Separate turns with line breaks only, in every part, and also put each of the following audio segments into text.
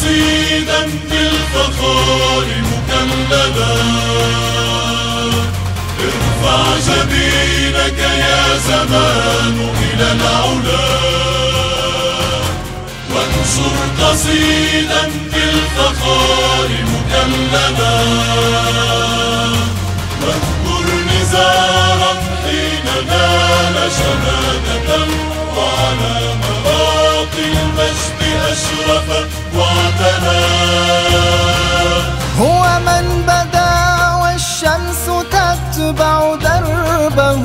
قصيدا بالفخار مكللا. ارفع جبينك يا زمان إلى العلا، وانشر قصيدا بالفخار مكللا. واذكر نزارا حين نال شهادة، وعلى مراقي المجد أشرف واعتلى.
هو من بدا والشمس تتبع دربه،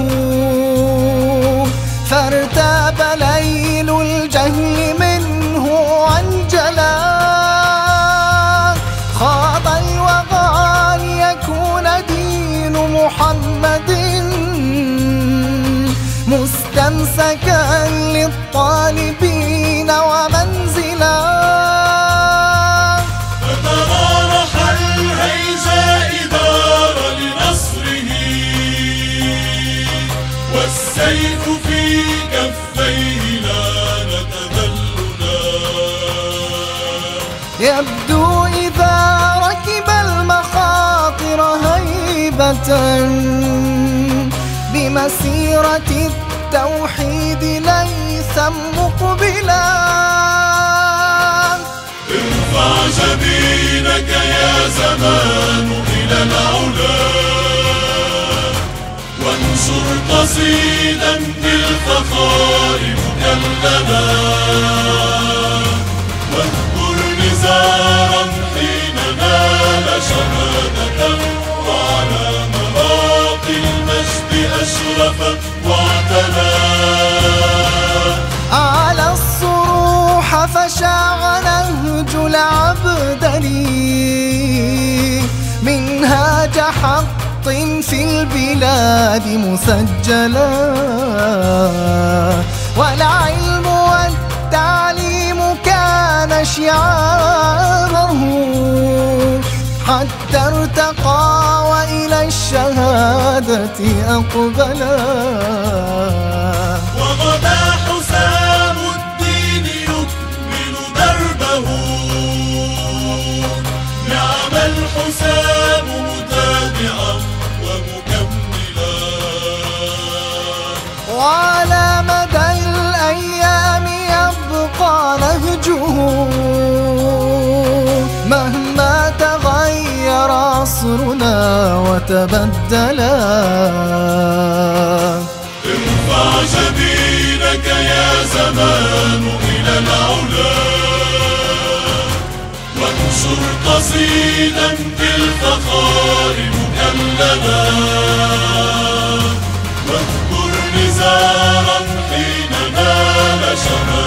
فارتاب ليل الجهل منه عنجلا. خاض الوغى ليكون دين محمد مستمسكا للطالبين ومنزلا.
فترارح الهيجاء دار لنصره، والسيف في كفيه لان تذللا.
يبدو إذا ركب المخاطر هيبة بمسيرة التوحيد ليثا مقبلا.
ارفع جبينك يا زمان إلى العلا، وانشر قصيدا بالفخار مكللا. واذكر نزارا حين نال شهادة، وعلى مراقي المجد أشرف واعتلى.
على الصروح فشاع نهج العبدلي، منهاج حق في البلاد مسجلا. والعلم والتعليم كان شعاره، حتى ارتقى وإلى الشهادة أقبلا.
وغدا حسام الدين يكمل دربه، نعم الحسام متابعا ومكملا.
وعلى مدى الأيام يبقى نهجه، مهما تغير عصرنا وتبدلا.
ارفع جبينك يا زمان إلى العلا، وانشر قصيدا بالفخار مكللا. واذكر نزارا حين نال شهادة،